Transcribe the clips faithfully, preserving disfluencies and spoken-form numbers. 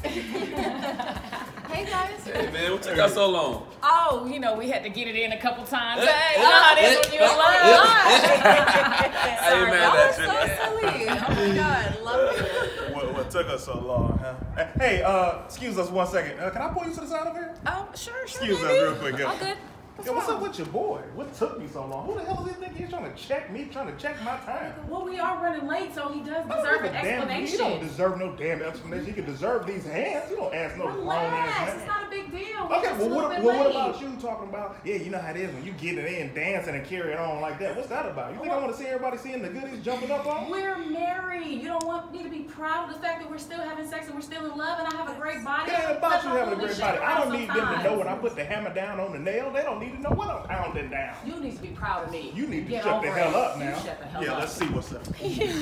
Hey guys. Hey man, what took us so long? Oh, you know, we had to get it in a couple times. Hey, you know how it is when you're in love. I ain't mad at you. So silly. Oh my god, love it. What, what took us so long, huh? Hey, uh, excuse us one second. Uh, can I pull you to the side over here? Oh, sure, sure. Excuse us baby. real quick, yeah. All good. Yo, what's up with your boy? What took me so long? Who the hell does he think he's trying to check me, trying to check my time? Well, we are running late, so he does I don't deserve give an a damn- explanation. You don't deserve no damn explanation. You can deserve these hands. You don't ask no grown ass Relax, man. it's not a big deal. Okay, We're just well a little what, bit well, what late. about you talking about, yeah, you know how it is when you get it in, dancing and carry it on like that. What's that about? You think I want to see everybody seeing the goodies jumping up on? We're married. You don't want me to be proud of the fact that we're still having sex and we're still in love and I have a great body. It ain't about you having a great body. I don't need them to sometimes. know when I put the hammer down on the nail. They don't need to know what I'm pounding down. You need to be proud of me. You need to Get shut the over hell it. up You now. shut the hell Yeah, up. let's see what's up.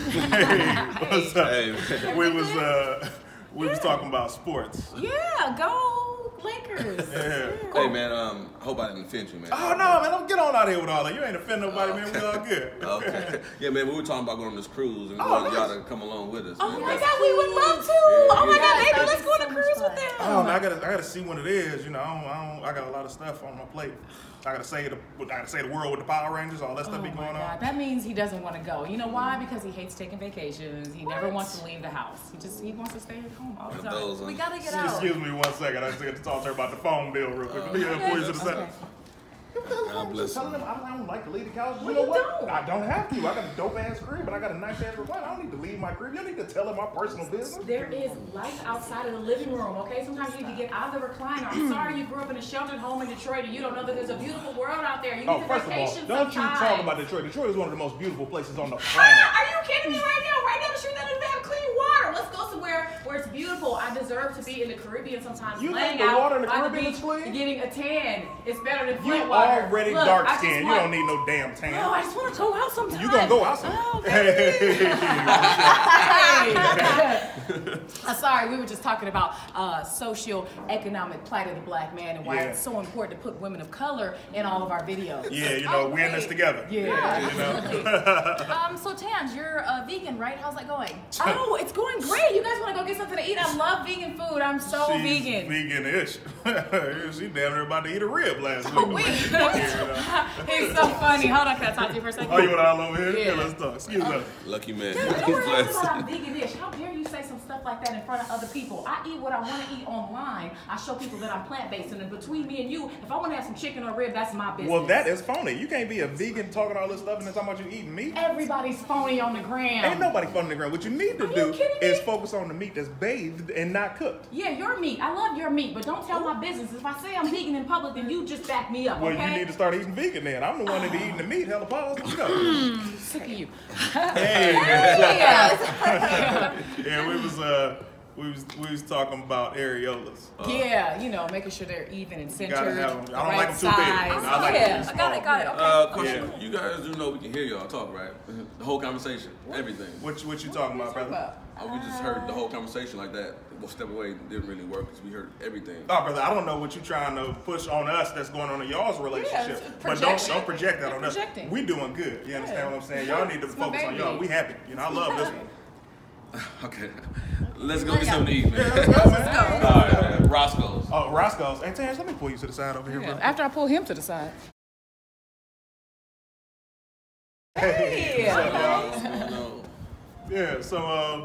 Hey, what's up? Hey, man. We was uh, we was talking about sports. Yeah, go Lakers. Yeah. Hey man, um, I hope I didn't offend you, man. Oh no, man! Don't get on out here with all that. You ain't offend nobody, man. We all good. Okay. Yeah, man, we were talking about going on this cruise and we Oh, wanted nice. y'all to come along with us. Oh man. my That's- god, we would love to. Yeah, Oh my yeah. god, baby, That'd let's be go on so a much cruise fun. with them. Oh, man, I gotta, I gotta see what it is. You know, I, don't, I, don't, I got a lot of stuff on my plate. I gotta say the, I gotta say the world with the Power Rangers, all that stuff Oh be my going God. on. That means he doesn't want to go. You know why? Because he hates taking vacations. He never What? wants to leave the house. He just he wants to stay at home all the time. Those, We um, gotta get out. Excuse me one second. I just got to talk to her about the phone bill real quick. Uh, Be here okay. for you to the side. Okay. I'm bless just telling you. them I don't like to leave the couch. You Well, know you what? don't. I don't have to. I got a dope ass crib, but I got a nice ass recliner. I don't need to leave my crib. You don't need to tell them my personal business. There is life outside of the living room, okay? Sometimes you need to get out of the recliner. I'm sorry you grew up in a sheltered home in Detroit and you don't know that there's a beautiful world out there. You need Oh, to first of all, vacation don't you sometimes. talk about Detroit. Detroit is one of the most beautiful places on the planet. Ah, are you kidding me right now? Right down the street, they don't even have clean water. Let's go somewhere where it's beautiful. I deserve to be in the Caribbean sometimes. You laying think the out water in the by Caribbean beach, is clean? getting a tan. It's better than You Flint water. already Look, dark I just skinned. You want- don't need no damn tan. No, I just want to go out sometime. You gonna go out some? Oh, Hey. I'm sorry, we were just talking about uh, socio-economic plight of the black man and why Yeah. it's so important to put women of color in all of our videos. Yeah, you know, Oh, we're in this great. together. Yeah. You know. Um, so Tans, you're a vegan, right? How's that going? Oh, it's going great. You guys want to go get something to eat? I love vegan food. I'm so She's vegan. vegan-ish. She damn near about to eat a rib last Oh, week. wait. Yeah. He's so funny. Hold on, can I talk to you for a second? Oh, you want all over here? Yeah. Yeah, let's talk. Excuse us. Lucky man. Dude, don't worry Bless. about I'm vegan-ish. How dare you say some stuff like that in front of other people? I eat what I want to eat online. I show people that I'm plant-based, and then between me and you, if I want to have some chicken or rib, that's my business. Well, that is phony. You can't be a vegan talking all this stuff and then talking about you eating meat. Everybody's phony on the gram. Ain't nobody phony on the ground. What you need to Are you do kidding me? is focus on the meat that's bathed and not cooked. Yeah, your meat. I love your meat, but don't tell my business. If I say I'm vegan in public, then you just back me up, Well, okay? you need to start eating vegan then. I'm the one that be eating the meat. Hella pause. Let's go. Sick of you. Hey, Yeah. yeah, we was uh, we was we was talking about areolas. Yeah, you know, making sure they're even and centered. Gotta have 'em. I the don't right like 'em too big. size. I like 'em yeah, too I got it, got it. Okay. Uh, question. Yeah. You guys do know we can hear y'all talk, right? The whole conversation, everything. What you- what you talking about, brother? Oh, we just heard the whole conversation like that. Well, step away didn't really work because we heard everything. Oh, brother, I don't know what you're trying to push on us that's going on in y'all's relationship. it's but don't projection. don't project that on us. Projecting. We doing good. You understand Yeah. what I'm saying? Y'all need to It's my focus on baby. y'all. We happy. You know, I love this one. Okay, let's go get something to eat, man. Yeah, let's go, man. All right, man. Roscoe's. Oh, Roscoe's. Hey, Terrence, let me pull you to the side over here, Yeah, bro. after I pull him to the side. Hey. Yeah. What's up, y'all? What's going on? Yeah, so, uh,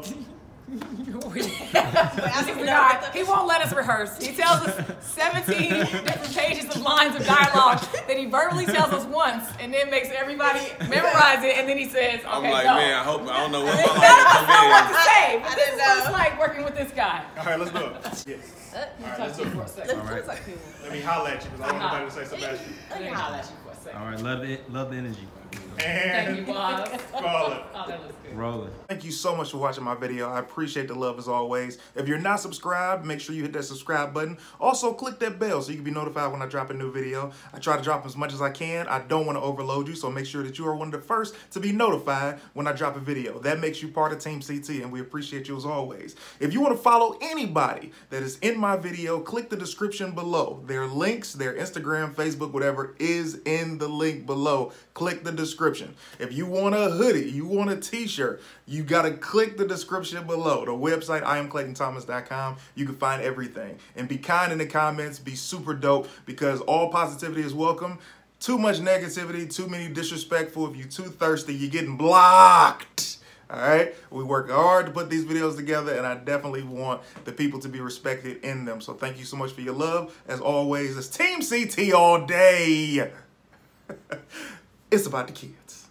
God, he won't let us rehearse. He tells us seventeen different pages of lines of dialogue that he verbally tells us once and then makes everybody memorize it, and then he says, okay, I'm like, go. man, I hope I don't know what And my none line of us will know what come to say, but I this didn't is what it's know. like working with this guy. all right, let's do it. Yeah. Uh, All right, let's do it. For a second. Let's let's like cool. Let me holler at you because I don't want nobody to say Sebastian. Let me holler at you for a second. All right, love it, love the energy. Thank And you, boss. call it. Oh, that looks good. Rolling. Thank you so much for watching my video. I appreciate the love as always. If you're not subscribed, make sure you hit that subscribe button. Also, click that bell so you can be notified when I drop a new video. I try to drop as much as I can. I don't want to overload you, so make sure that you are one of the first to be notified when I drop a video. That makes you part of Team C T, and we appreciate you as always. If you want to follow anybody that is in my video, click the description below. Their links, their Instagram, Facebook, whatever, is in the link below. Click the description. description. If you want a hoodie, you want a t-shirt, you got to click the description below. The website, I am clayton thomas dot com. You can find everything. And be kind in the comments. Be super dope because all positivity is welcome. Too much negativity, too many disrespectful. If you're too thirsty, you're getting blocked. All right, we work hard to put these videos together, and I definitely want the people to be respected in them. So thank you so much for your love. As always, it's Team C T all day. It's about the kids.